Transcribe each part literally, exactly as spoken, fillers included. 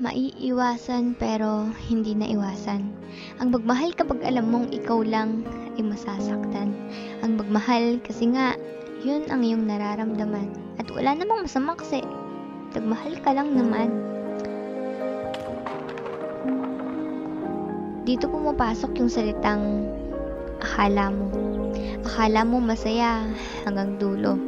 Maiiwasan pero hindi naiwasan. Ang magmahal kapag alam mong ikaw lang ay masasaktan. Ang magmahal kasi nga, yun ang iyong nararamdaman. At wala namang masama kasi nagmahal ka lang naman. Dito pumapasok yung salitang akala mo. Akala mo masaya hanggang dulo.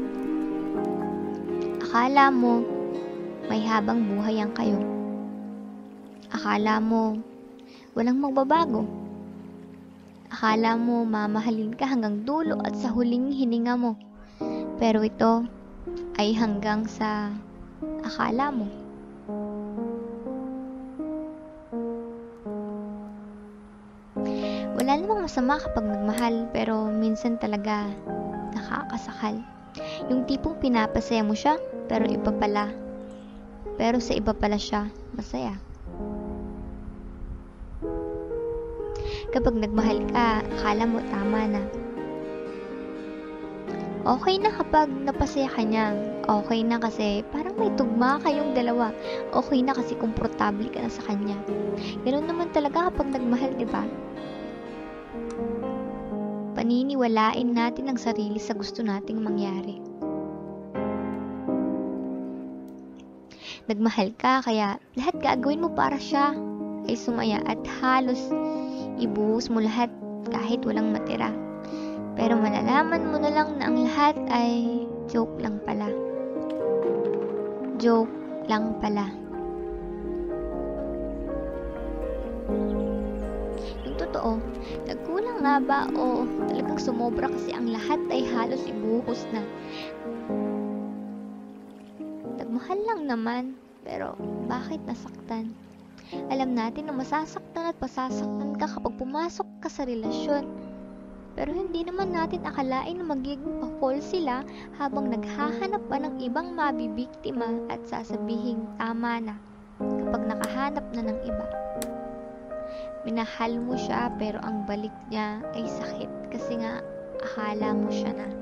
Akala mo may habang buhay ang kayo. Akala mo walang magbabago. Akala mo mamahalin ka hanggang dulo at sa huling hininga mo. Pero ito ay hanggang sa akala mo. Wala namang masama kapag nagmahal, pero minsan talaga nakakasakal. Yung tipong pinapasaya mo siya, pero iba pala. Pero sa iba pala siya masaya. Kapag nagmahal ka, akala mo tama na. Okay na kapag napasaya ka niya. Okay na kasi parang may tugma kayong dalawa. Okay na kasi komportable ka na sa kanya. Ganun naman talaga kapag nagmahal, di ba? Paniniwalain natin ang sarili sa gusto nating mangyari. Nagmahal ka, kaya lahat gagawin mo para siya ay sumaya at halos ibuhos mo lahat kahit walang matira. Pero malalaman mo na lang na ang lahat ay joke lang pala. Joke lang pala. Yung totoo, nagkulang nga ba o talagang sumobra kasi ang lahat ay halos ibuhos na? Nagmahal lang naman, pero bakit nasaktan? Alam natin na masasaktan at masasaktan ka kapag pumasok ka sa relasyon. Pero hindi naman natin akalain na magiging pa-fall sila habang naghahanap pa ng ibang mabibiktima at sasabihing tama na kapag nakahanap na ng iba. Minahal mo siya pero ang balik niya ay sakit kasi nga akala mo siya na.